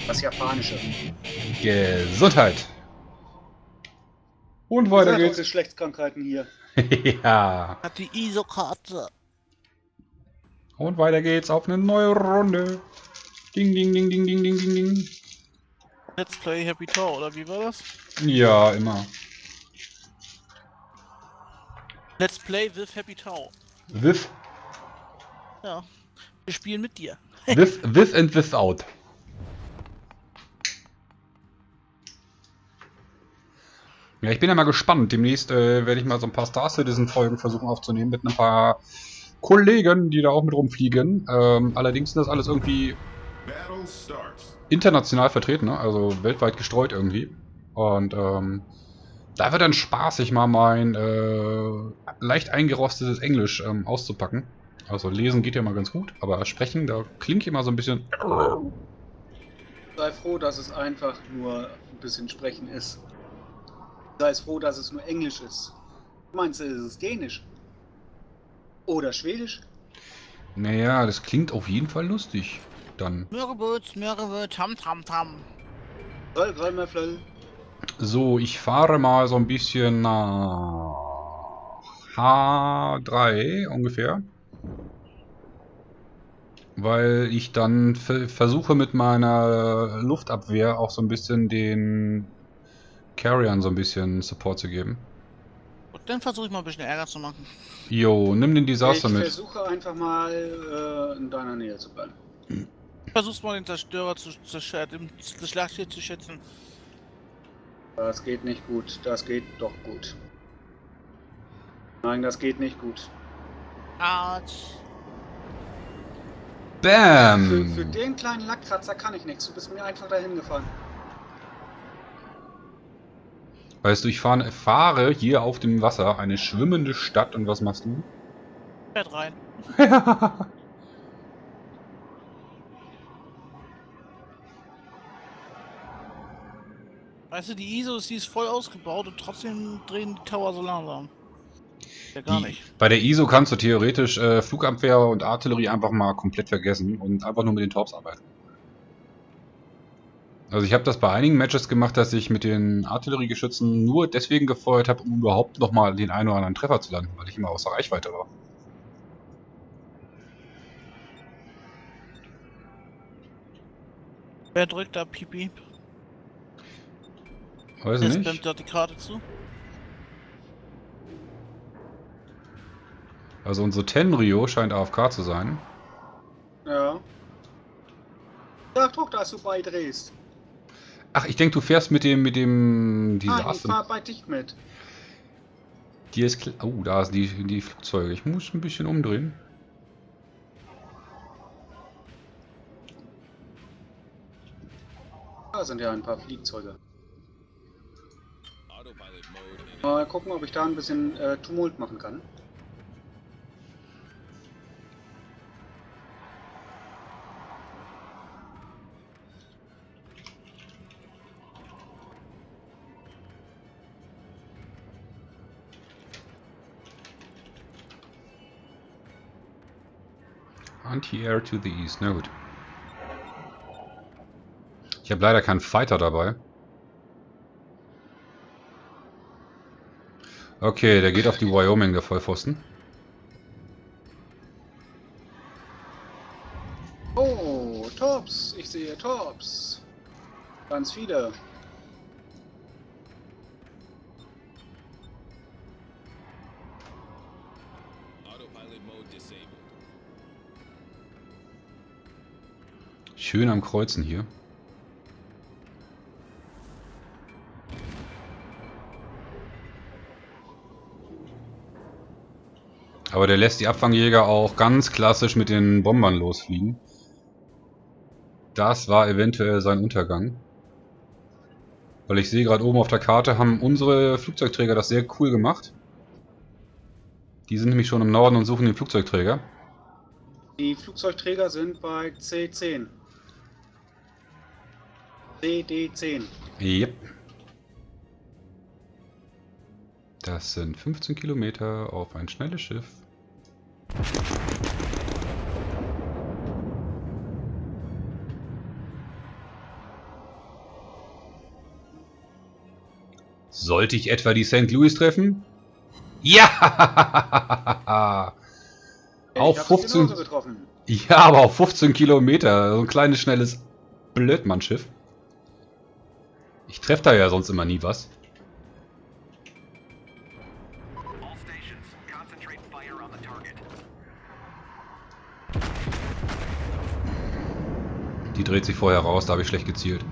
Das Japanische. Gesundheit. Und weiter geht's. Geschlechtskrankheiten hier. Ja. Hat die ISO-Karte. Und weiter geht's auf eine neue Runde. Ding, ding, ding, ding, ding, ding, ding, ding. Let's Play Happy Tower, oder wie war das? Ja, immer. Let's Play with Happy Tower. With Ja, wir spielen mit dir. with and without. Ja, ich bin ja mal gespannt. Demnächst werde ich mal so ein paar Star Citizen Folgen versuchen aufzunehmen mit ein paar Kollegen, die da auch mit rumfliegen. Allerdings sind das alles irgendwie international vertreten, ne? Also weltweit gestreut irgendwie. Und da wird dann spaßig mal mein leicht eingerostetes Englisch auszupacken. Also lesen geht ja mal ganz gut, aber sprechen, da klingt immer so ein bisschen... Sei froh, dass es einfach nur ein bisschen sprechen ist. Sei froh, dass es nur Englisch ist. Meinst du, ist es Dänisch? Oder Schwedisch? Naja, das klingt auf jeden Fall lustig. Dann. Mörreböt, tam tam tam. Rollmöffel. So, ich fahre mal so ein bisschen nach H3 ungefähr. Weil ich dann versuche mit meiner Luftabwehr auch so ein bisschen den Carriern so ein bisschen Support zu geben. Und dann versuche ich mal ein bisschen Ärger zu machen. Jo, nimm den Desaster Ich mit. versuche einfach mal in deiner Nähe zu bleiben. Versuch's mal den Zerstörer das Schlachtschiff zu schätzen. Das geht nicht gut. Das geht doch gut. Nein, das geht nicht gut. Arsch. Bam! Für den kleinen Lackkratzer kann ich nichts. Du bist mir einfach dahin gefahren. Weißt du, ich fahre hier auf dem Wasser eine schwimmende Stadt und was machst du? Fährt rein. Weißt du, die ISO ist voll ausgebaut und trotzdem drehen die Tower so langsam. Ja, gar nicht. Bei der ISO kannst du theoretisch Flugabwehr und Artillerie einfach mal komplett vergessen und einfach nur mit den Torps arbeiten. Also ich habe das bei einigen Matches gemacht, dass ich mit den Artilleriegeschützen nur deswegen gefeuert habe, um überhaupt nochmal den einen oder anderen Treffer zu landen, weil ich immer außer Reichweite war. Wer drückt da Pipi? Weiß Der nicht. spammt dort die Karte zu. Also unsere Tenryo scheint AFK zu sein. Ja. Sag doch, dass du beidrehst. Ach, ich denke, du fährst mit dem Nein, ich Desaster. fahr bei dich mit. Die ist klar. Oh, da sind die Flugzeuge. Ich muss ein bisschen umdrehen. Da sind ja ein paar Fliegzeuge. Mal gucken, ob ich da ein bisschen Tumult machen kann. Anti-Air to the east. Na gut. Ich habe leider keinen Fighter dabei. Okay, der geht auf die Wyoming, der Vollpfosten. Oh, Torps. Ich sehe Torps. Ganz viele. Schön am Kreuzen hier. Aber der lässt die Abfangjäger auch ganz klassisch mit den Bombern losfliegen. Das war eventuell sein Untergang. Weil ich sehe gerade oben auf der Karte, haben unsere Flugzeugträger das sehr cool gemacht. Die sind nämlich schon im Norden und suchen den Flugzeugträger. Die Flugzeugträger sind bei C10. CD10. Yep. Das sind 15 Kilometer auf ein schnelles Schiff. Sollte ich etwa die St. Louis treffen? Ja! Auf 15. Getroffen. Ja, aber auf 15 Kilometer. So ein kleines, schnelles Blödmannschiff. Ich treffe da ja sonst immer nie was. Die dreht sich vorher raus, da habe ich schlecht gezielt.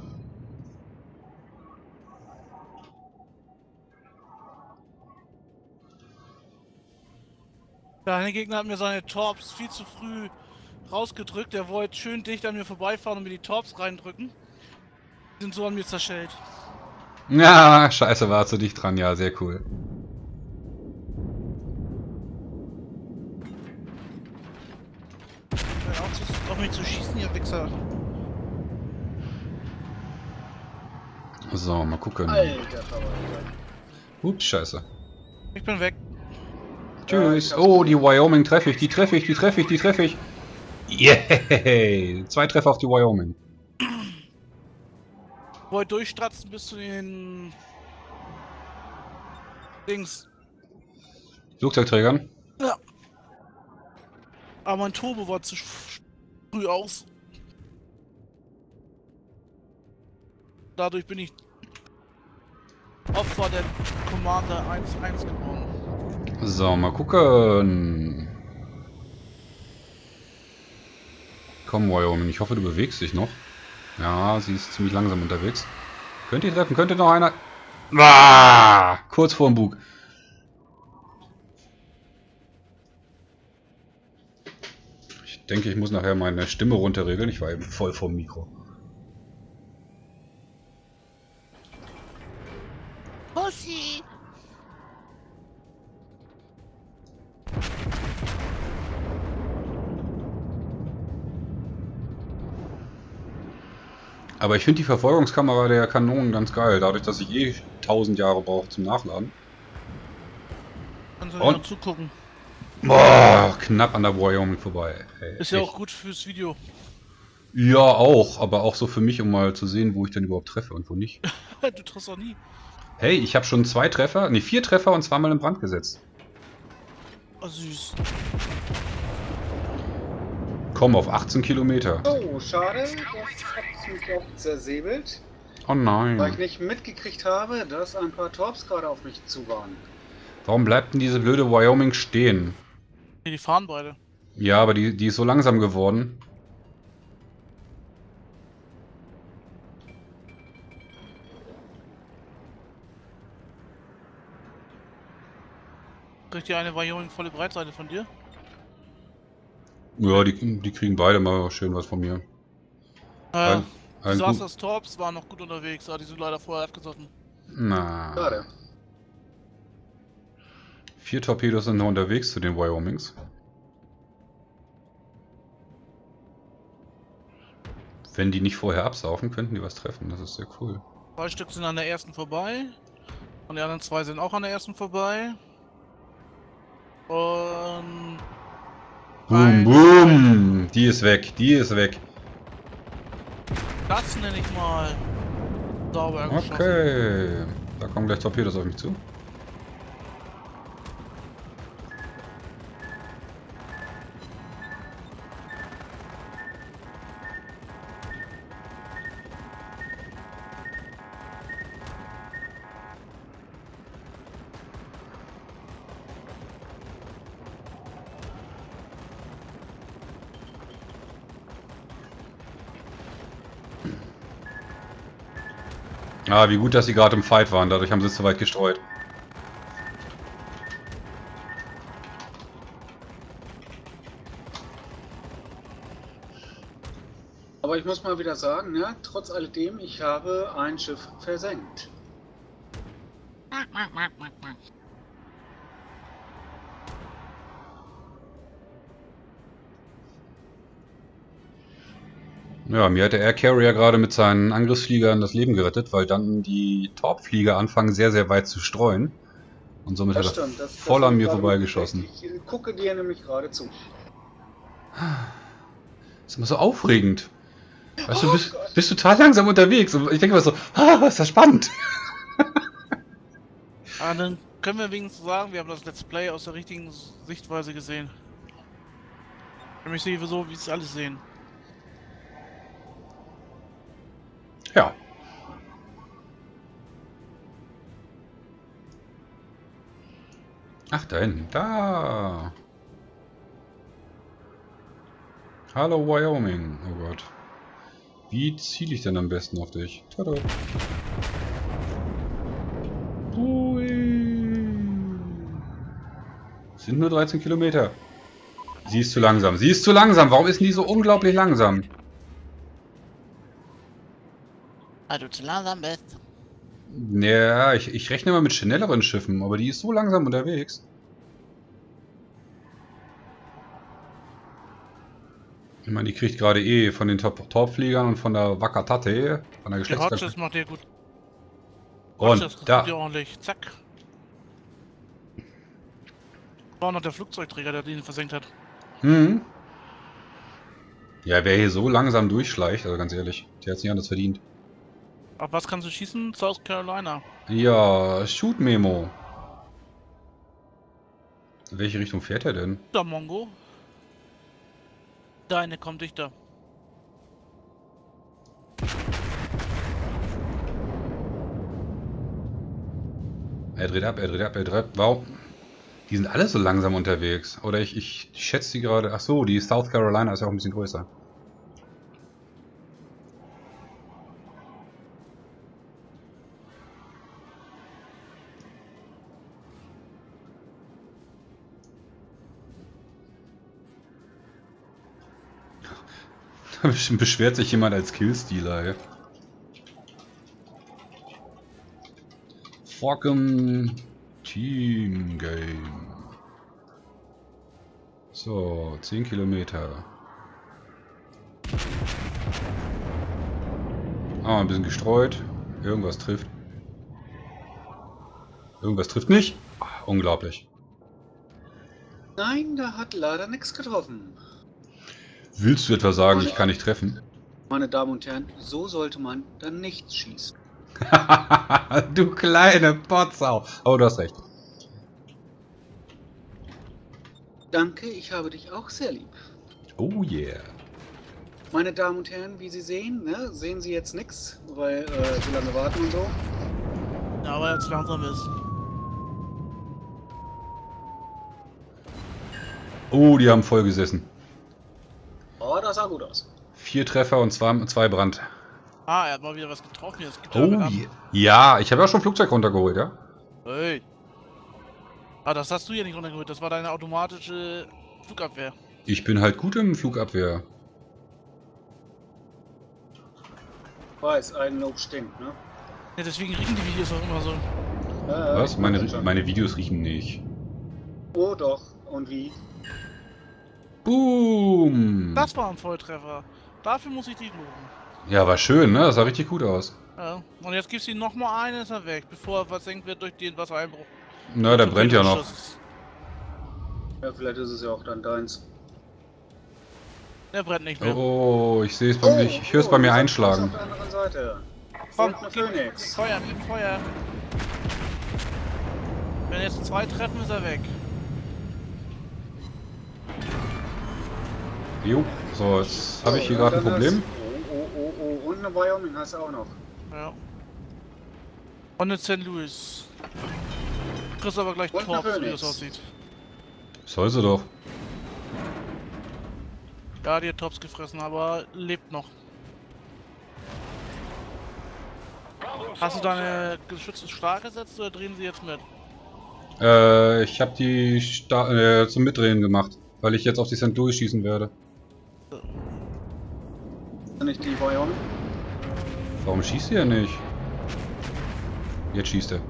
Der eine Gegner hat mir seine Torps viel zu früh rausgedrückt. Der wollte schön dicht an mir vorbeifahren und mir die Torps reindrücken. Die sind so an mir zerschellt. Ja, scheiße, war zu dicht dran. Ja, sehr cool. Auf mich zu schießen, ihr Wichser. So, mal gucken. Alter Verwalter. Ups, scheiße. Ich bin weg. Tschüss. Oh, die Wyoming treffe ich, die treffe ich, die treffe ich, die treffe ich. Yay! 2 Treffer auf die Wyoming. Wollte durchstratzen bis zu den Dings. Flugzeugträgern? Ja. Aber mein Turbo war zu früh aus. Dadurch bin ich Opfer der Commander 1-1 geworden. So, mal gucken. Komm, Wyoming, ich hoffe, du bewegst dich noch. Ja, sie ist ziemlich langsam unterwegs. Könnt ihr treffen? Könnte noch einer... Ah, kurz vorm Bug. Ich denke, ich muss nachher meine Stimme runterregeln. Ich war eben voll vorm Mikro. Pussy! Aber ich finde die Verfolgungskamera der Kanonen ganz geil, dadurch, dass ich eh 1000 Jahre brauche zum Nachladen. Kannst du noch zugucken. Boah, knapp an der Wyoming vorbei. Ey, Ist ja auch gut fürs Video. Ja, auch, aber auch so für mich, um mal zu sehen, wo ich denn überhaupt treffe und wo nicht. Du triffst auch nie. Hey, ich habe schon 2 Treffer, ne 4 Treffer und 2-mal in Brand gesetzt. Oh, süß. Komm, auf 18 Kilometer. Oh, schade. Das hat mich auch zersäbelt. Oh Weil ich nein. nicht mitgekriegt habe, dass ein paar Torps gerade auf mich zu waren. Warum bleibt denn diese blöde Wyoming stehen? Die fahren beide. Ja, aber die ist so langsam geworden. Kriegt die eine Wyoming volle Breitseite von dir? Ja, die kriegen beide mal schön was von mir. Die Ein Disasters Torps waren noch gut unterwegs, aber die sind leider vorher abgesoffen. Na. Schade. 4 Torpedos sind noch unterwegs zu den Wyomings. Wenn die nicht vorher absaufen, könnten die was treffen. Das ist sehr cool. 2 Stück sind an der ersten vorbei. Und die anderen 2 sind auch an der ersten vorbei. Und... Boom, boom! Die ist weg, die ist weg. Das nenne ich mal sauber geschossen. Okay. Da kommen gleich Torpedos auf mich zu. Ah, wie gut, dass sie gerade im Fight waren. Dadurch haben sie es zu weit gestreut. Aber ich muss mal wieder sagen, ja, trotz alledem, ich habe ein Schiff versenkt. Ja, mir hat der Air Carrier gerade mit seinen Angriffsfliegern das Leben gerettet, weil dann die Torpflieger anfangen sehr, sehr weit zu streuen. Und somit hat er stimmt, voll an mir gerade vorbeigeschossen. Ich gucke dir nämlich gerade zu. Das ist immer so aufregend. Weißt du, Oh bist total langsam unterwegs. Und ich denke immer so, ist das spannend. Ah, dann können wir wenigstens sagen, wir haben das Let's Play aus der richtigen Sichtweise gesehen. Nämlich so, wie es alles sehen. Ja. Ach, da hinten. Da. Hallo, Wyoming. Oh Gott. Wie ziele ich denn am besten auf dich? Tada. Hui. Sind nur 13 Kilometer. Sie ist zu langsam. Sie ist zu langsam. Warum ist denn die so unglaublich langsam? Weil du zu langsam bist. Ja, ich rechne mal mit schnelleren Schiffen, aber die ist so langsam unterwegs. Ich meine, die kriegt gerade eh von den Torpflegern und von der Wakatate, von der Der Hodges Geschlechtskrankheit. macht dir gut. Und da. Dir ordentlich. Zack. War auch noch der Flugzeugträger, der den versenkt hat. Hm. Ja, wer hier so langsam durchschleicht, also ganz ehrlich, der hat es nicht anders verdient. Auf was kannst du schießen? South Carolina. Ja, Shoot Memo. In welche Richtung fährt er denn? Da, Mongo. Deine kommt dichter. Er dreht ab, er dreht ab, er dreht ab. Wow. Die sind alle so langsam unterwegs. Oder ich schätze die gerade. Ach so, die South Carolina ist ja auch ein bisschen größer. Da beschwert sich jemand als Killstealer, ey. Fucking Team Game. So, 10 Kilometer. Ah, ein bisschen gestreut. Irgendwas trifft. Irgendwas trifft nicht. Ach, unglaublich. Nein, da hat leider nichts getroffen. Willst du etwa sagen, ich kann nicht treffen? Meine Damen und Herren, so sollte man dann nicht schießen. Du kleine Potsau. Oh, du hast recht. Danke, ich habe dich auch sehr lieb. Oh yeah. Meine Damen und Herren, wie Sie sehen, ne, sehen Sie jetzt nichts, weil so lange warten und so. Ja, weil er zu langsam ist. Oh, die haben voll gesessen. Oh, das sah gut aus. 4 Treffer und 2 Brand. Ah, er hat mal wieder was getroffen. Jetzt gibt Oh er ab. yeah. Ja, ich habe ja schon Flugzeug runtergeholt, ja? Hey. Ah, das hast du hier nicht runtergeholt. Das war deine automatische Flugabwehr. Ich bin halt gut im Flugabwehr. Weiß, ein Lob stinkt, ne? Ja, deswegen riechen die Videos auch immer so. Was? ich weiß schon. Meine Videos riechen nicht. Oh doch, und wie? Boom! Das war ein Volltreffer. Dafür muss ich dich loben. Ja, war schön, ne? Das sah richtig gut aus. Ja. Und jetzt gibst du ihm nochmal einen, ist er weg, bevor er versenkt wird durch den Wassereinbruch. Na, der Zum brennt ja noch. Torpedoschuss. Ja, vielleicht ist es ja auch dann deins. Der brennt nicht mehr. Oh, ich sehe es bei mir. Ich höre es bei mir das ist einschlagen. Auf der anderen Seite. Komm, Kommt eine gib Phoenix. Feuer, gib Feuer. Wenn jetzt 2 treffen, ist er weg. Jo, so, jetzt habe ich hier gerade ein dann Problem. Oh, und eine Wyoming hast du auch noch. Ja. Und eine St. Louis. Du kriegst aber gleich Und eine Torps, wie Phoenix. das aussieht. Soll sie doch. Ja, die hat Tops gefressen, aber lebt noch. Hast du deine Geschütze stark gesetzt oder drehen sie jetzt mit? Ich habe die zum Mitdrehen gemacht, weil ich jetzt auf die St. Louis schießen werde. Nicht die Wyoming? Warum schießt ihr nicht? Jetzt schießt er.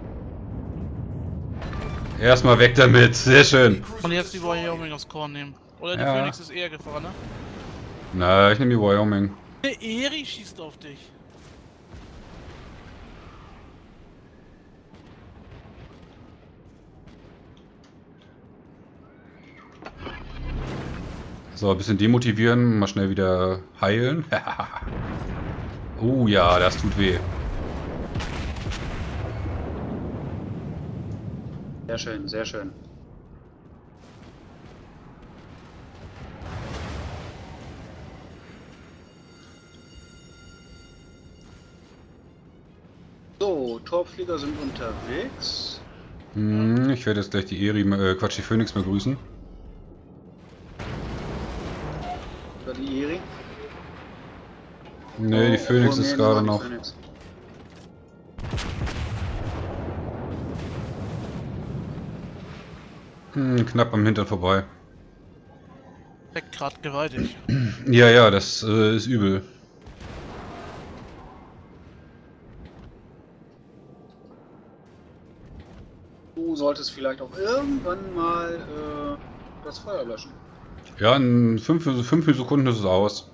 Erstmal weg damit, sehr schön. Und jetzt die Wyoming aufs Korn nehmen. Oder die Ja. Phoenix ist eher gefahren, ne? Na, ich nehme die Wyoming. Der Eri schießt auf dich. So, ein bisschen demotivieren, mal schnell wieder heilen. Oh ja, das tut weh. Sehr schön, sehr schön. So, Torpflieger sind unterwegs. Ich werde jetzt gleich die die Phoenix mal grüßen. Oder die Eri. Nee, die Phoenix ist gerade noch. Knapp am Hintern vorbei. Weg grad gewaltig. Ja, ja, das ist übel. Du solltest vielleicht auch irgendwann mal das Feuer löschen. Ja, in 5 Sekunden ist es aus.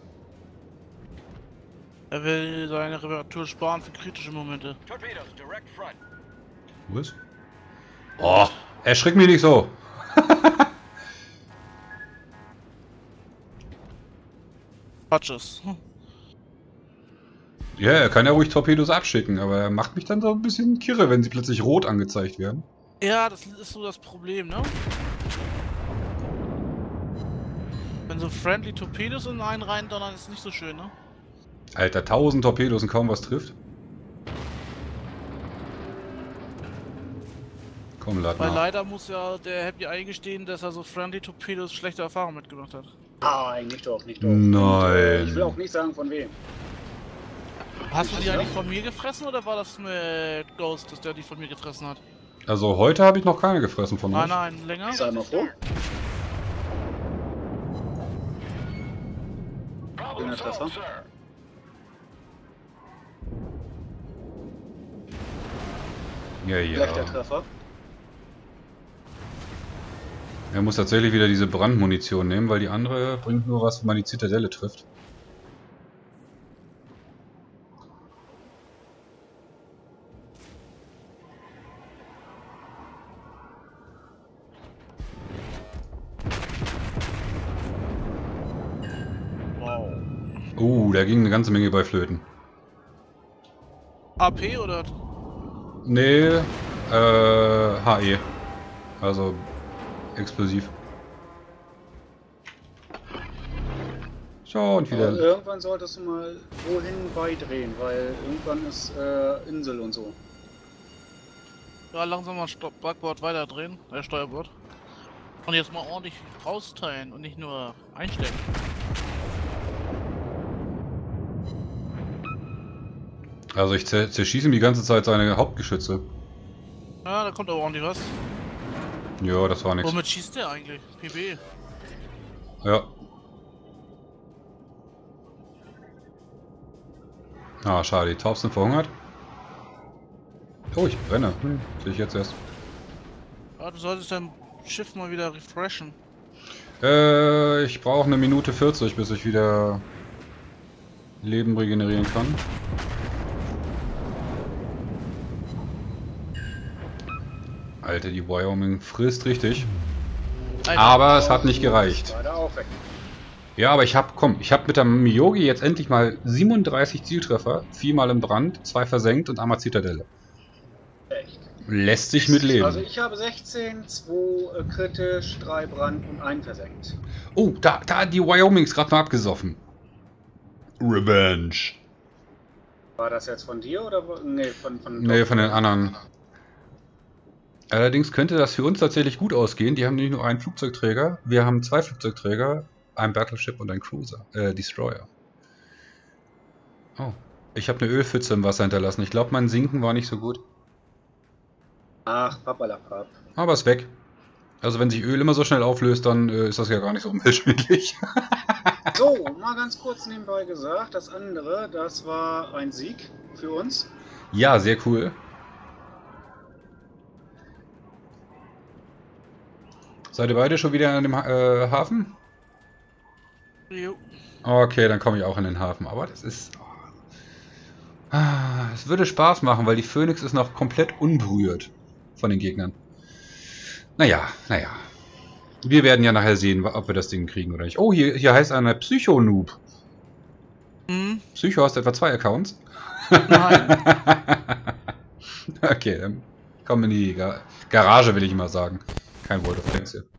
Er will seine Reparatur sparen für kritische Momente. Was? Oh, erschrick mich nicht so. Quatsches. Ja, er kann ja ruhig Torpedos abschicken, aber er macht mich dann so ein bisschen kirre, wenn sie plötzlich rot angezeigt werden. Ja, das ist so das Problem, ne? Wenn so friendly Torpedos in einen reindonnern, ist es nicht so schön, ne? Alter, 1000 Torpedos und kaum was trifft. Komm, lad Weil mal. leider muss ja der Happy eingestehen, dass er so friendly Torpedos schlechte Erfahrungen mitgemacht hat. Ah, nicht doch, nicht doch. Nein. Und, ich will auch nicht sagen von wem. Hast du die Ja. eigentlich von mir gefressen oder war das mit Ghost, dass der die von mir gefressen hat? Also heute habe ich noch keine gefressen von Nein, euch. nein, länger? Sei mal froh. Schöner Treffer. Ja, Gleich der ja. Treffer. Er muss tatsächlich wieder diese Brandmunition nehmen, weil die andere bringt nur was, wenn man die Zitadelle trifft. Wow. Da ging eine ganze Menge bei Flöten. AP oder? Nee, HE. Also explosiv. So, und Aber wieder. irgendwann solltest du mal wohin beidrehen, weil irgendwann ist Insel und so. Ja, langsam mal Backbord weiterdrehen, Steuerbord. Und jetzt mal ordentlich rausteilen und nicht nur einstellen. Also ich zerschieße ihm die ganze Zeit seine Hauptgeschütze. Ja, da kommt aber ordentlich was. Ja, das war nichts. Womit schießt der eigentlich? PB? Ja. Ah, schade, die Taubs sind verhungert. Oh, ich brenne. Sehe ich jetzt erst. Ja, du solltest dein Schiff mal wieder refreshen. Ich brauche 1 Minute 40, bis ich wieder Leben regenerieren kann. Alter, die Wyoming frisst richtig. Alter. Aber es hat nicht gereicht. War da auch weg. Ja, aber ich habe mit der Miyogi jetzt endlich mal 37 Zieltreffer, 4 mal im Brand, 2 versenkt und einmal Zitadelle. Echt. Lässt sich mitleben. Also ich habe 16, 2 kritisch, 3 Brand und 1 versenkt. Oh, da hat die Wyomings gerade mal abgesoffen. Revenge. War das jetzt von dir oder nee, von Nee, von den anderen. Allerdings könnte das für uns tatsächlich gut ausgehen. Die haben nicht nur einen Flugzeugträger, wir haben 2 Flugzeugträger, ein Battleship und ein Cruiser, Destroyer. Oh, ich habe eine Ölpfütze im Wasser hinterlassen. Ich glaube, mein Sinken war nicht so gut. Ach, papalapap. Aber ist weg. Also wenn sich Öl immer so schnell auflöst, dann ist das ja gar nicht so umweltschädlich. So, mal ganz kurz nebenbei gesagt, das andere, das war ein Sieg für uns. Ja, sehr cool. Seid ihr beide schon wieder an dem Hafen? Jo. Okay, dann komme ich auch in den Hafen. Aber das ist... Es würde Spaß machen, weil die Phoenix ist noch komplett unberührt von den Gegnern. Naja. Wir werden ja nachher sehen, ob wir das Ding kriegen oder nicht. Oh, hier heißt einer Psycho-Noob. Hm? Psycho hast du etwa 2 Accounts? Nein. Okay, dann Komm in die Garage, will ich mal sagen. Kein World of Tanks hier.